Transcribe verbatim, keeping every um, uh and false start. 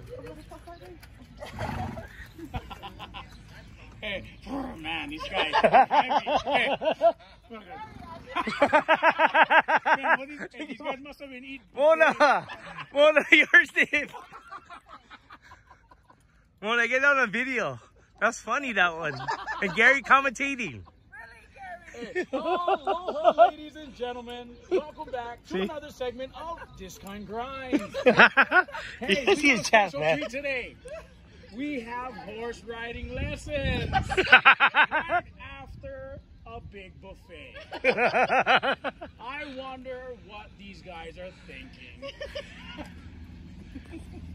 Hey, oh man, these guys. Hey, man, what these, hey, these guys must have been eating. Mona! Mona, yours did. Mona, get on a video. That's funny, that one. And Gary commentating. Hey, aloha, ladies and gentlemen. Welcome back to See? another segment of Discount Grind. Hey, we see have his a chat, special man. treat today. We have horse riding lessons right after a big buffet. I wonder what these guys are thinking.